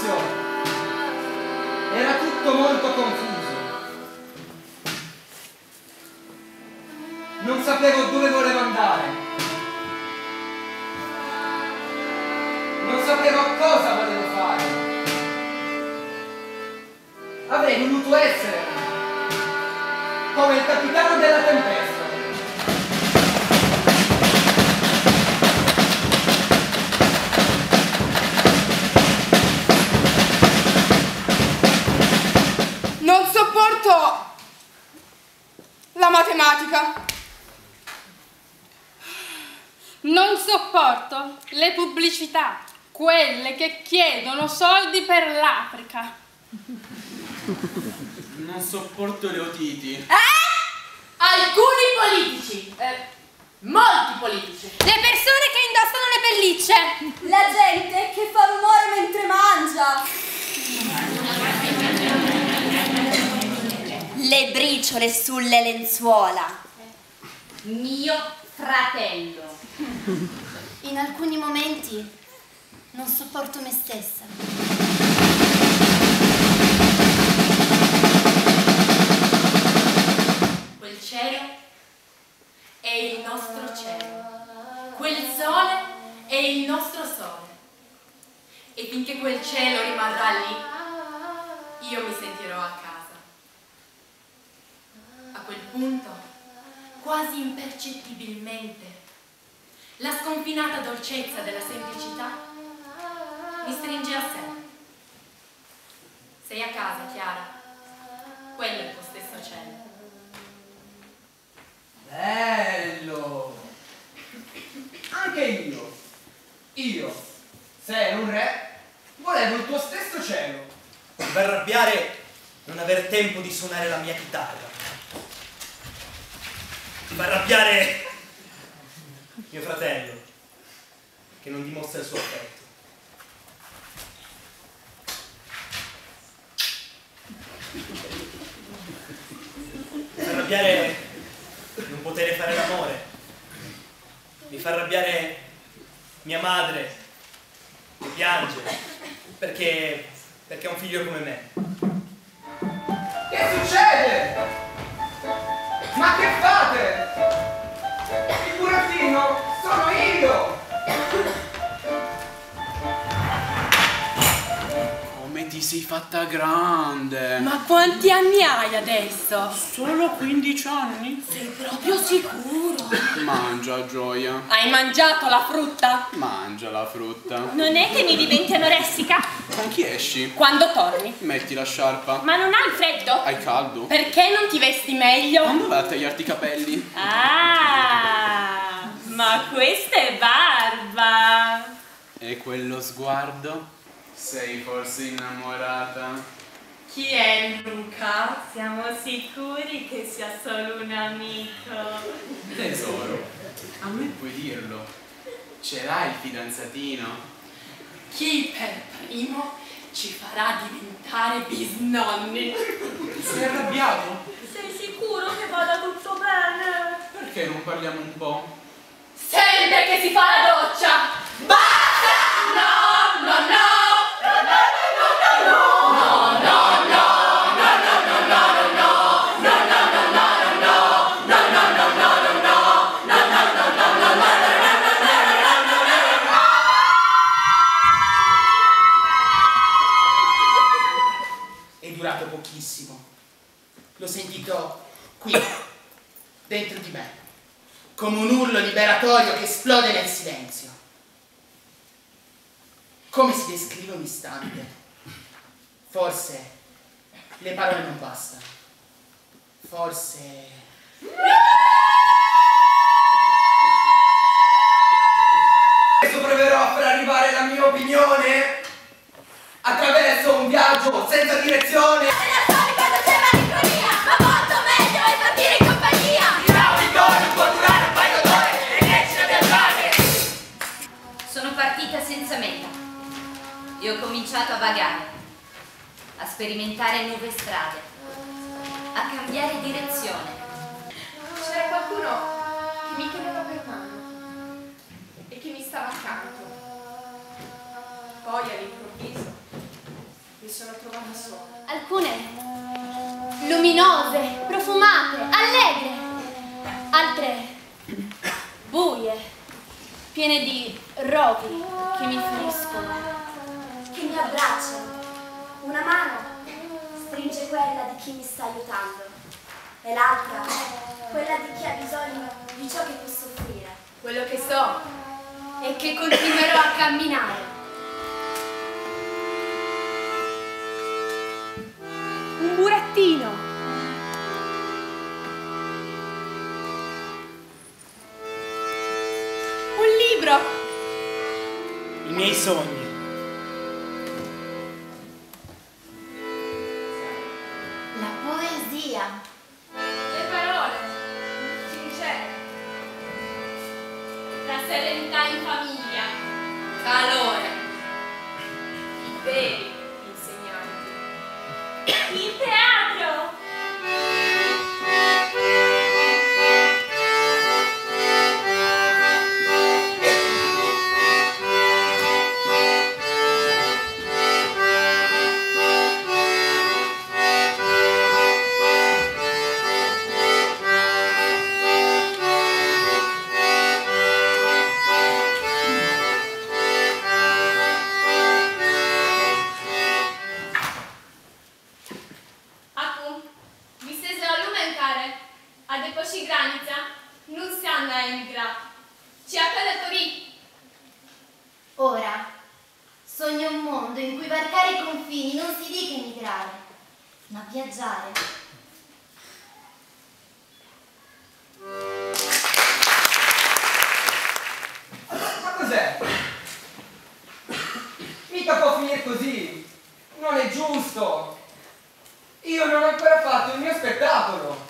situazione. Era tutto molto confuso. Non sapevo dove volevo andare. Non sapevo cosa volevo fare. Avrei voluto essere come il capitano della tempesta. Non sopporto la matematica. Non sopporto le pubblicità, quelle che chiedono soldi per l'Africa. Non sopporto le otiti. Alcuni politici, molti politici. Le persone che indossano le pellicce. La gente che fa rumore mentre mangia. Le briciole sulle lenzuola. Mio fratello. In alcuni momenti non sopporto me stessa. Quel cielo è il nostro cielo. Quel sole è il nostro sole. E finché quel cielo rimarrà lì, io mi sentirò a casa. A quel punto, quasi impercettibilmente, la sconfinata dolcezza della semplicità mi stringe a sé. Sei a casa, Chiara. Quello è il tuo stesso cielo. Bello! Anche io, se ero un re, volevo il tuo stesso cielo. Mi fa arrabbiare non aver tempo di suonare la mia chitarra. Mi fa arrabbiare mio fratello, che non dimostra il suo affetto. Mi fa arrabbiare non poter fare l'amore. Mi fa arrabbiare mia madre, che piange, perché ha un figlio come me. Che succede? Ma che fate? Il burattino sono io! Come ti sei fatta grande? Ma quanti anni hai adesso? Solo 15 anni? Sei proprio sicuro? Mangia, Gioia. Hai mangiato la frutta? Mangia la frutta. Non è che mi diventi anoressica? Con chi esci? Quando torni. Metti la sciarpa. Ma non hai freddo? Hai caldo? Perché non ti vesti meglio? Quando vai a tagliarti i capelli? Ah, ma questa è barba. E quello sguardo? Sei forse innamorata? Chi è Luca? Siamo sicuri che sia solo un amico. Tesoro, a me puoi dirlo. Ce l'hai il fidanzatino? Chi per primo ci farà diventare bisnonni? Sei arrabbiato? Sei sicuro che vada tutto bene? Perché non parliamo un po'? Sempre che si fa la doccia! Basta! No, no, no! È durato pochissimo. L'ho sentito qui, dentro di me, come un urlo liberatorio che esplode nel silenzio. Come si descrive un istante? Forse le parole non bastano. Forse... Adesso proverò per arrivare alla mia opinione attraverso un viaggio senza direzione. Sono partita senza meta e ho cominciato a vagare, a sperimentare nuove strade, a cambiare direzione. C'era qualcuno che mi teneva per mano e che mi stava accanto. Poi all'improvviso mi sono trovata sola. Alcune luminose, profumate, allegre, altre buie, piene di roghi che mi feriscono, che mi abbracciano. Una mano stringe quella di chi mi sta aiutando e l'altra quella di chi ha bisogno di ciò che posso offrire. Quello che so è che continuerò a camminare. un burattino, un libro, I miei sogni. La poesia. Le parole sincere, la serenità in famiglia, Calore. I veri insegnanti. il teatro, acum, visez la lume în care a depășit granița nu înseamnă a emigra, ci a călători. Ora sogno un mondo in cui varcare i confini non si dica emigrare, ma viaggiare. Ma cos'è? Mica può finire così! Non è giusto! Io non ho ancora fatto il mio spettacolo!